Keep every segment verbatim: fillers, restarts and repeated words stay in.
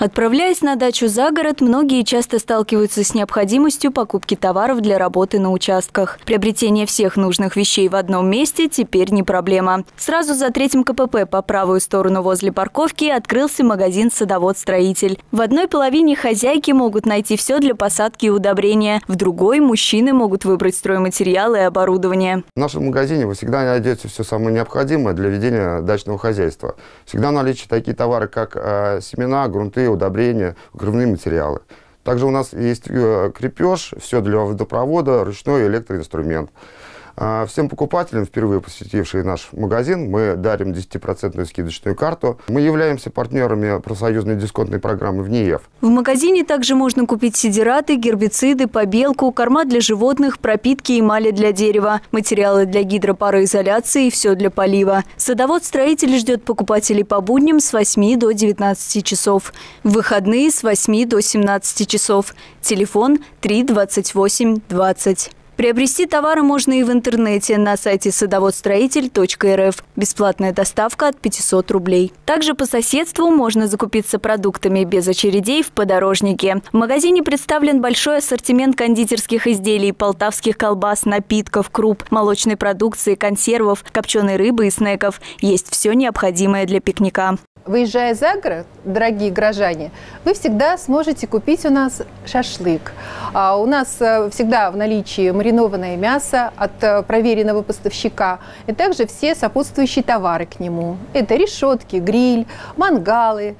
Отправляясь на дачу за город, многие часто сталкиваются с необходимостью покупки товаров для работы на участках. Приобретение всех нужных вещей в одном месте теперь не проблема. Сразу за третьим ка пэ пэ по правую сторону возле парковки открылся магазин «Садовод-строитель». В одной половине хозяйки могут найти все для посадки и удобрения, в другой мужчины могут выбрать стройматериалы и оборудование. В нашем магазине вы всегда найдете все самое необходимое для ведения дачного хозяйства. Всегда в наличии такие товары, как э, семена, грунты, удобрения, укрывные материалы. Также у нас есть крепеж, все для водопровода, ручной электроинструмент. Всем покупателям, впервые посетившим наш магазин, мы дарим десятипроцентную скидочную карту. Мы являемся партнерами профсоюзной дисконтной программы в НИЭФ. В магазине также можно купить сидираты, гербициды, побелку, корма для животных, пропитки и эмали для дерева, материалы для гидропароизоляции и все для полива. Садовод-строитель ждет покупателей по будням с восьми до девятнадцати часов. В выходные с восьми до семнадцати часов. Телефон три двадцать восемь двадцать. Приобрести товары можно и в интернете на сайте садоводстроитель точка эр эф. Бесплатная доставка от пятисот рублей. Также по соседству можно закупиться продуктами без очередей в подорожнике. В магазине представлен большой ассортимент кондитерских изделий, полтавских колбас, напитков, круп, молочной продукции, консервов, копченой рыбы и снеков. Есть все необходимое для пикника. Выезжая за город, дорогие горожане, вы всегда сможете купить у нас шашлык. А у нас всегда в наличии маринованное мясо от проверенного поставщика и также все сопутствующие товары к нему. Это решетки, гриль, мангалы,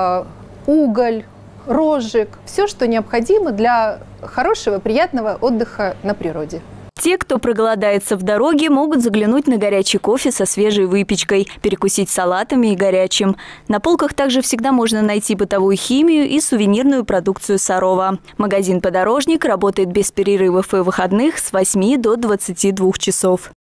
уголь, розжиг. Все, что необходимо для хорошего, приятного отдыха на природе. Те, кто проголодается в дороге, могут заглянуть на горячий кофе со свежей выпечкой, перекусить салатами и горячим. На полках также всегда можно найти бытовую химию и сувенирную продукцию Сарова. Магазин «Подорожник» работает без перерывов и выходных с восьми до двадцати двух часов.